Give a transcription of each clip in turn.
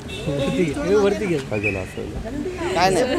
काय नाही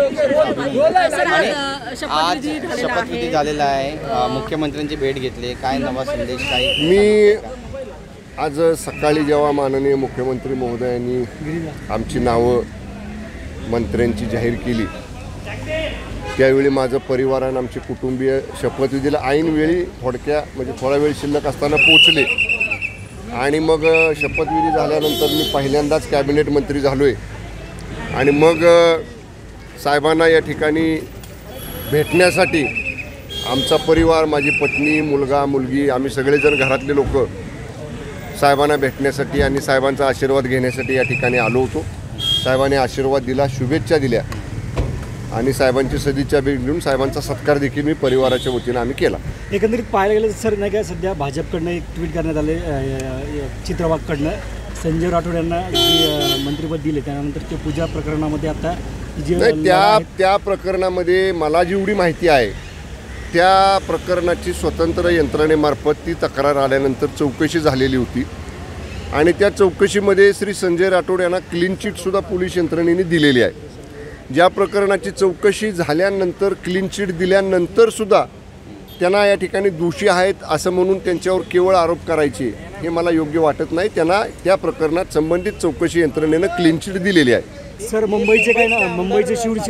आज शपथविधी झालेला आहे, मुख्यमंत्र्यांची भेट घेतली, काय नवा संदेश काय? मी आज सकाळी जेव्हा माननीय मुख्यमंत्री महोदयांनी आमची नावं मंत्र्यांची जाहीर केली त्यावेळी माझं परिवार आणि आमचे कुटुंबीय शपथविधीला ऐनवेळी थोडा वेळ शिल्लक असताना पोचले आणि मग शपथविधी झाल्यानंतर मी पहिल्यांदाच कॅबिनेट मंत्री झालो आहे आणि मग साहेबांना या ठिकाणी भेटण्यासाठी आमचा परिवार, माझी पत्नी, मुलगा, मुलगी, आम्ही सगळेजण घरातले लोक साहेबांना भेटण्यासाठी आणि साहेबांचा आशीर्वाद घेण्यासाठी या ठिकाणी आलो होतो। साहेबांनी आशीर्वाद दिला, शुभेच्छा दिल्या आणि साहेबांची सदिच्छा भेट घेऊन साहेबांचा सत्कार देखील मी परिवाराच्या वतीनं आम्ही केला। एकंदरीत पाहायला गेलं सर नाही का, सध्या भाजपकडनं एक ट्विट करण्यात आले चित्रवागकडनं संजय राठोड यांना मंत्रिपद दिले, त्यानंतर ते पूजा प्रकरणामध्ये आता जे त्या प्रकरणामध्ये मला जेवढी माहिती आहे त्या प्रकरणाची स्वतंत्र यंत्रणेमार्फत ती तक्रार आल्यानंतर चौकशी झालेली होती आणि त्या चौकशीमध्ये श्री संजय राठोड यांना क्लीन चिटसुद्धा पोलीस यंत्रणेने दिलेली आहे। ज्या प्रकरणाची चौकशी झाल्यानंतर क्लीन चिट दिल्यानंतरसुद्धा त्यांना या ठिकाणी दोषी आहेत असं म्हणून त्यांच्यावर केवळ आरोप करायचे हे मला योग्य वाटत नाही। त्यांना त्या प्रकरणात संबंधित चौकशी यंत्रणेनं क्लीन चिट दिलेली आहे। सर मुंबईचे काय ना, मुंबईचे शिवचे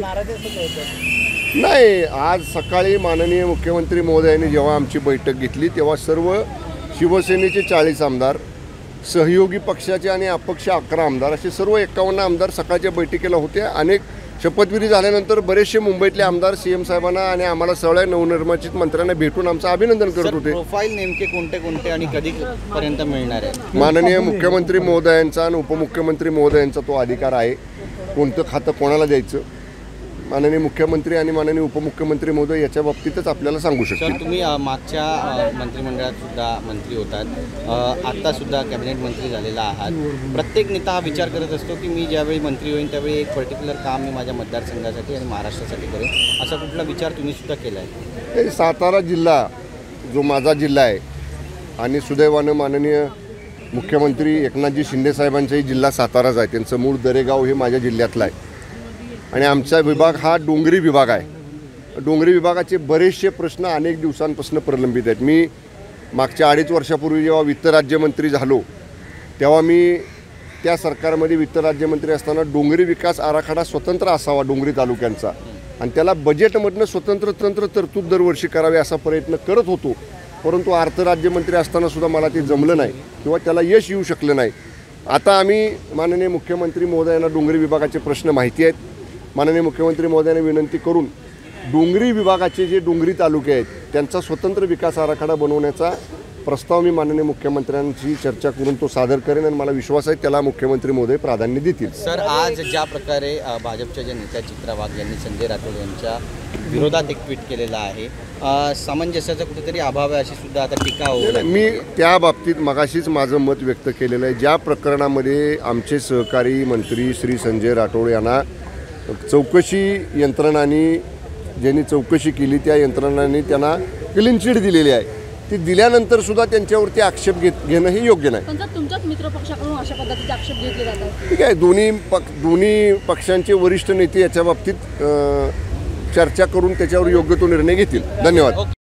नाही, आज सकाळी माननीय मुख्यमंत्री महोदयांनी जेव्हा आमची बैठक घेतली तेव्हा सर्व शिवसेनेचे 40 आमदार, सहयोगी पक्षाचे आणि अपक्ष 11 आमदार असे सर्व 51 आमदार सकाळच्या बैठकीला होते। अनेक शपथविधी झाल्यानंतर बरेचसे मुंबईतले आमदार सीएम साहेबांना आणि आम्हाला सगळ्या नवनिर्वाचित मंत्र्यांना भेटून आमचं अभिनंदन करत होते। प्रोफाईल नेमके कोणते कोणते आणि कधीपर्यंत मिळणार आहे? माननीय मुख्यमंत्री महोदयांचा आणि उपमुख्यमंत्री महोदयांचा तो अधिकार आहे कोणतं खातं कोणाला द्यायचं। माननीय मुख्यमंत्री आणि माननीय उपमुख्यमंत्री महोदय याच्या बाबतीतच आपल्याला सांगू शकतो। सर तुम्ही मागच्या मंत्रिमंडळात सुद्धा मंत्री होतात, आत्तासुद्धा कॅबिनेट मंत्री झालेला आहात। प्रत्येक नेता हा विचार करत असतो की मी ज्यावेळी मंत्री होईन त्यावेळी एक पर्टिक्युलर काम मी माझ्या मतदारसंघासाठी आणि महाराष्ट्रासाठी करेन, असा कुठला विचार तुम्ही सुद्धा केला आहे? सातारा जिल्हा जो माझा जिल्हा आहे आणि सुदैवानं माननीय मुख्यमंत्री एकनाथजी शिंदे साहेबांचाही जिल्हा साताराच आहे, त्यांचं मूळ दरेगाव हे माझ्या जिल्ह्यातलं आहे आणि आमचा विभाग हा डोंगरी विभाग आहे। डोंगरी विभागाचे बरेचसे प्रश्न अनेक दिवसांपासून प्रलंबित आहेत। मी मागच्या 2.5 वर्षापूर्वी जेव्हा वित्त राज्यमंत्री झालो तेव्हा मी त्या सरकारमध्ये वित्त राज्यमंत्री असताना डोंगरी विकास आराखडा स्वतंत्र असावा डोंगरी तालुक्यांचा आणि त्याला बजेटमधनं स्वतंत्र तरतूद दरवर्षी करावे असा प्रयत्न करत होतो, परंतु अर्थ राज्यमंत्री असताना सुद्धा मला ते जमलं नाही किंवा त्याला यश येऊ शकलं नाही। आता आम्ही माननीय मुख्यमंत्री महोदयांना डोंगरी विभागाचे प्रश्न माहिती आहेत। माननीय मुख्यमंत्री महोदयांनी विनंती करून डोंगरी विभागाचे जे डोंगरी तालुके आहेत त्यांचा स्वतंत्र विकास आराखडा बनवण्याचा प्रस्ताव मी माननीय मुख्यमंत्र्यांशी चर्चा करून तो सादर करेन आणि मला विश्वास आहे त्याला मुख्यमंत्री महोदय प्राधान्य देतील। सर आज ज्या प्रकारे भाजपच्या ज्या नेत्या चित्रा वाघ यांनी संजय राठोड यांच्या विरोधात एक ट्विट केलेलं आहे, सामंजस्याचा कुठेतरी अभाव आहे अशी सुद्धा आता टीका होईल। मी त्या बाबतीत मगाशीच माझं मत व्यक्त केलेलं आहे। ज्या प्रकरणामध्ये आमचे सहकारी मंत्री श्री संजय राठोड यांना चौकशी यंत्रणांनी ज्यांनी चौकशी केली त्या यंत्रणांनी त्यांना क्लीन चिट दिलेली आहे, ती दिल्यानंतर सुद्धा त्यांच्यावरती आक्षेप घेणं हे योग्य नाही। पण तुमच्याच मित्रपक्षाकडून अशा पद्धतीचे आक्षेप घेतले जातात? ठीक आहे, दोन्ही पक्षांचे वरिष्ठ नेते याच्या बाबतीत चर्चा करून त्याच्यावर योग्य तो निर्णय घेतील। धन्यवाद।